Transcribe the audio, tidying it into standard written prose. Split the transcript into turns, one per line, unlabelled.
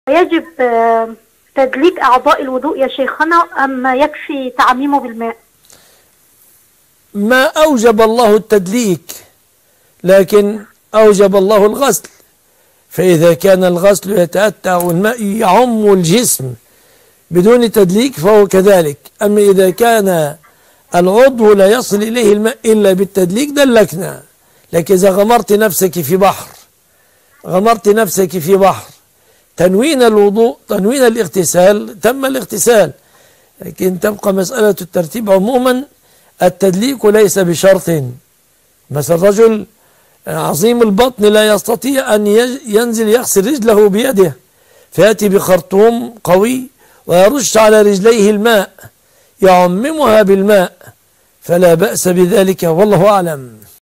يجب تدليك أعضاء الوضوء يا شيخنا أم يكفي تعميمه بالماء؟
ما أوجب الله التدليك، لكن أوجب الله الغسل، فإذا كان الغسل يتأتى والماء يعم الجسم بدون تدليك فهو كذلك. أما إذا كان العضو لا يصل إليه الماء إلا بالتدليك دلكنا. لكن إذا غمرت نفسك في بحر تنوين الوضوء تنوين الاغتسال تم الاغتسال، لكن تبقى مسألة الترتيب. عموما التدليك ليس بشرط. مثل رجل عظيم البطن لا يستطيع أن ينزل يغسل رجله بيده، فيأتي بخرطوم قوي ويرش على رجليه الماء يعممها بالماء، فلا بأس بذلك والله أعلم.